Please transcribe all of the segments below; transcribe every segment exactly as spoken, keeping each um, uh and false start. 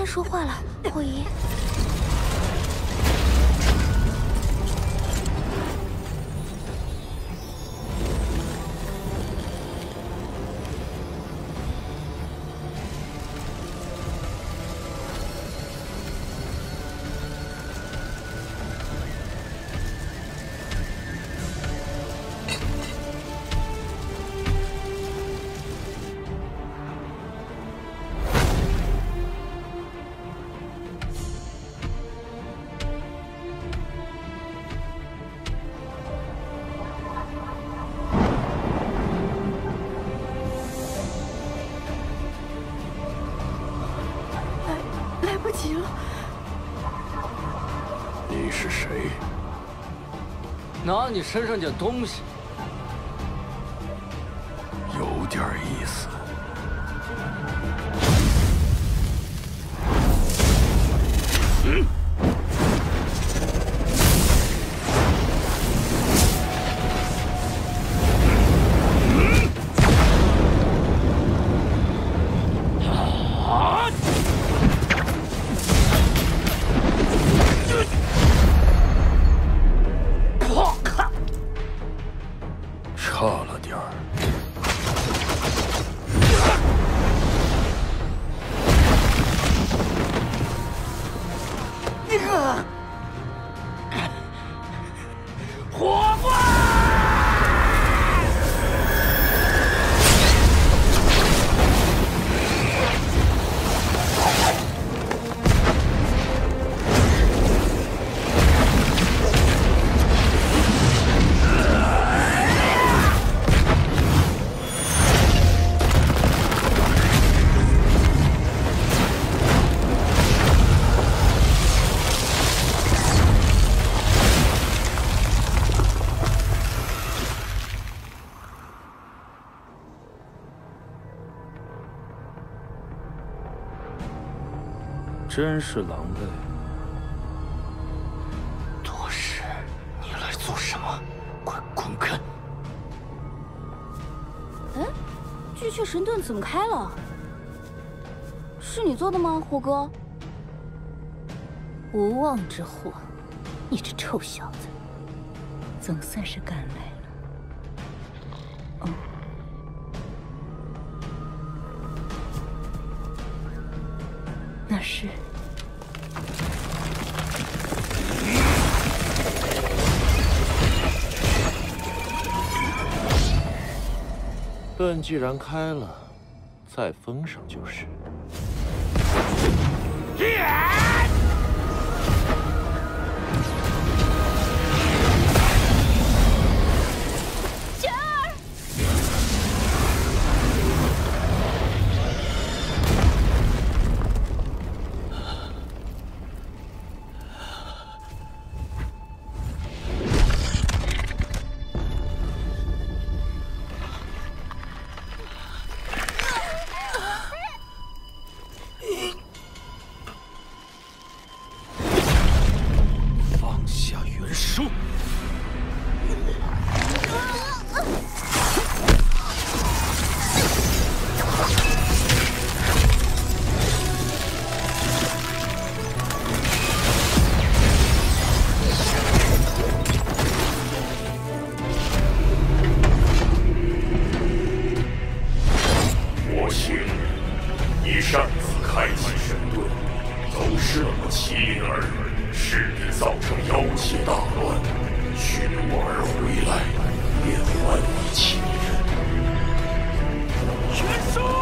说话了，火姨。 急了！ 你是谁？ 拿你身上件东西， 有点意思。嗯。 差了点儿。 火怪！ 真是狼狈。 多士，你来做什么？快滚开！ 哎，巨阙神盾怎么开了？是你做的吗，火哥？ 无妄之祸，你这臭小子，总算是赶来了。哦。 那是。 盾既然开了，再封上就是。 璇儿。 擅自开启神盾，走失了我麒麟儿，势必造成妖界大乱。寻我儿回来，便还你亲人。全收！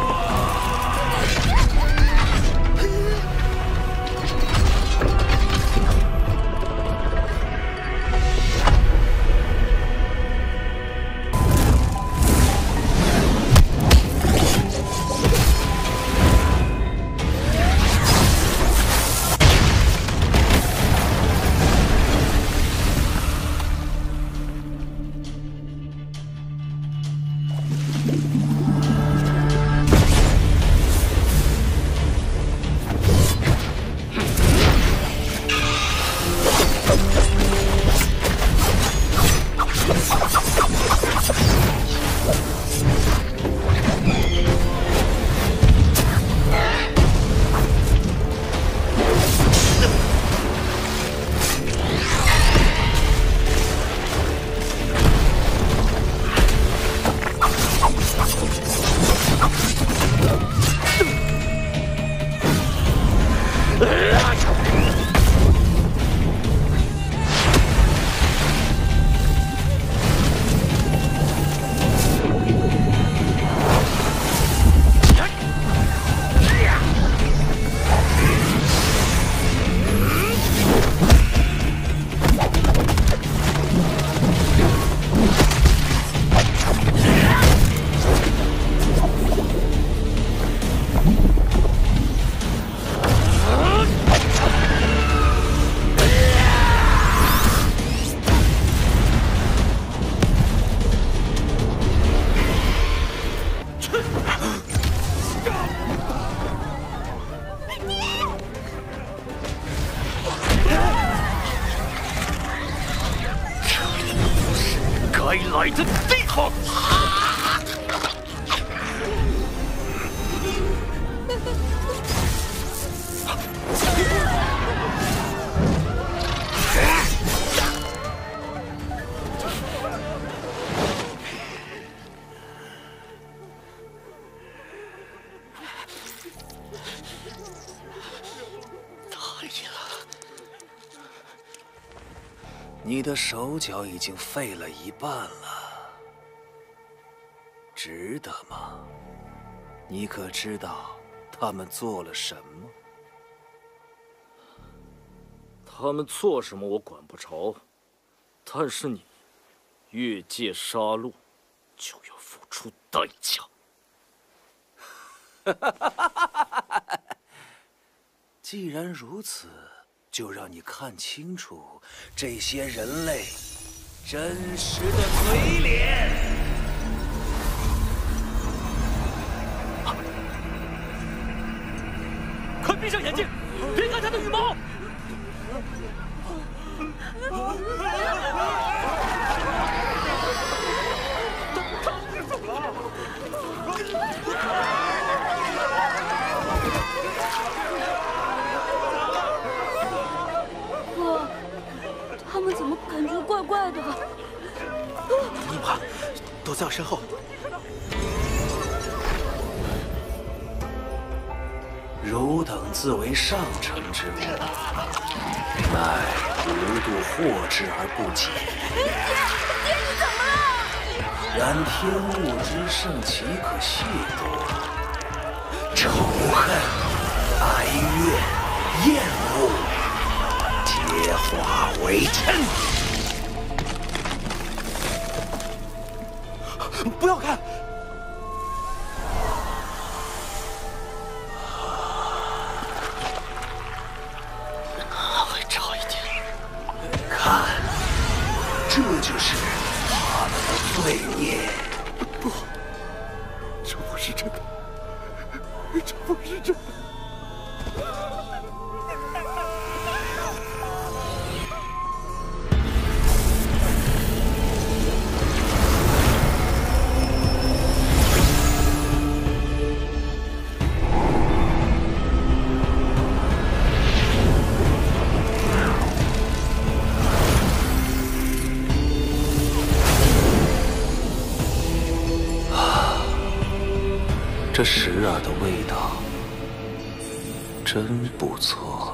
该来的地方。你的手脚已经废了一半了，值得吗？你可知道他们做了什么？ 他们做什么我管不着，但是你越界杀戮，就要付出代价。 既然如此，就让你看清楚这些人类真实的嘴脸。 快闭上眼睛，别看他的羽毛！ 哥，他们怎么感觉怪怪的？ 不用怕，都在我身后。汝等自为上乘之物，乃无度祸之而不解。 爹，你怎么了？ 然天物之盛，岂可亵渎？仇恨、哀怨、厌恶，皆化为尘。不要看！这就是他们的罪孽。不，这不是真的，这不是真的。这石耳的味道真不错。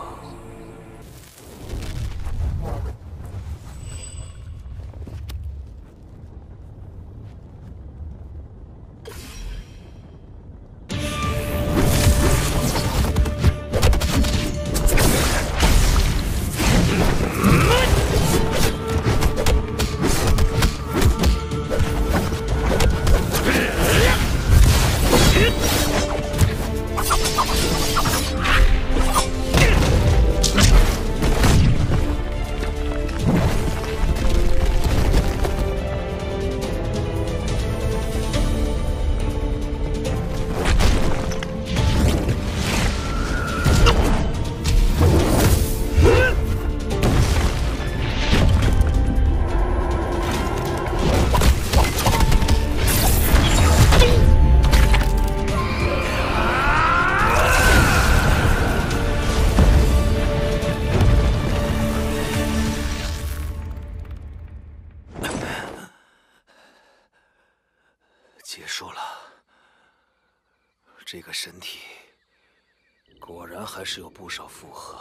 结束了，这个身体果然还是有不少负荷。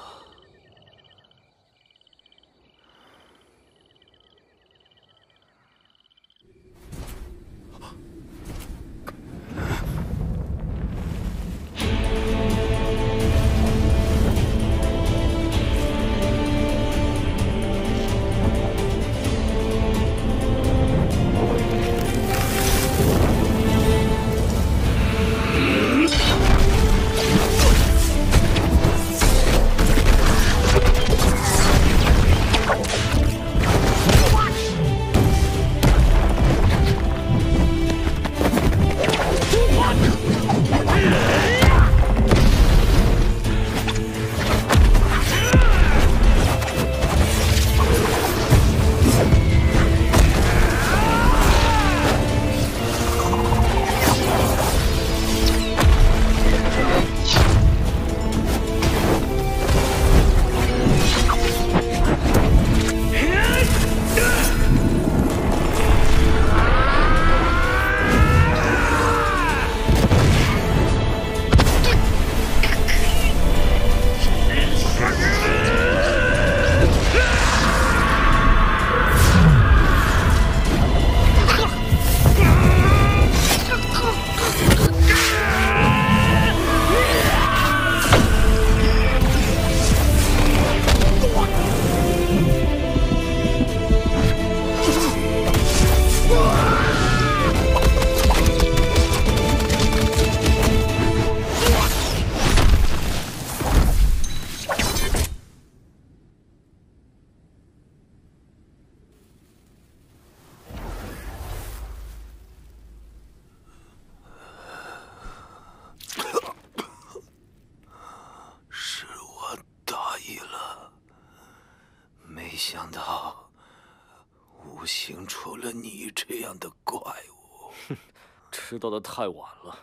想到五行出了你这样的怪物。 哼，知道的太晚了。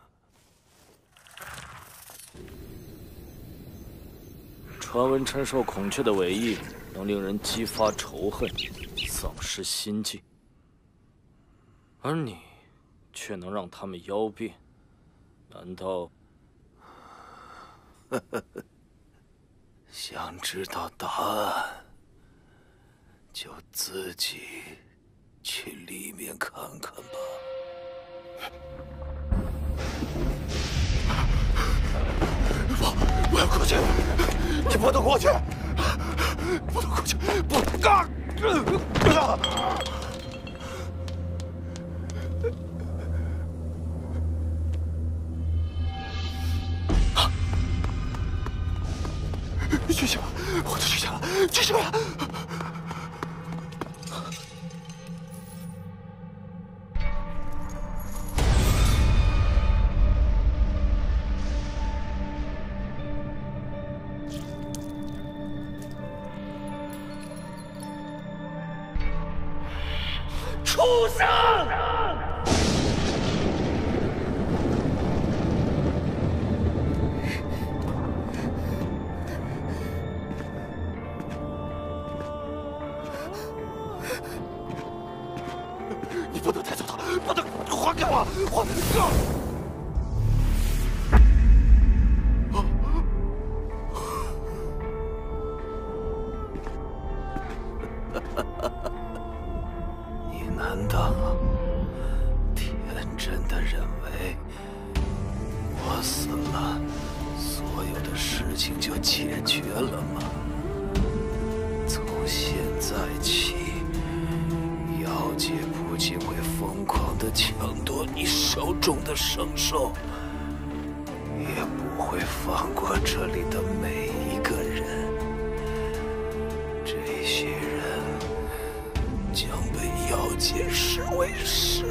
传闻承受孔雀的尾翼，能令人激发仇恨，丧失心境，而你却能让他们妖变，难道？ 想知道答案，就自己去里面看看吧。我我要过去，你不能过去，不能过去，不啊！去醒了，我都去醒了，去醒了！畜生！你不能带走他，不能还给我！我你难道天真的认为我死了，所有的事情就解决了吗？从现在起，妖界不仅会疯狂地抢夺你手中的圣兽，也不会放过这里的每一个人。这些人将被妖界视为是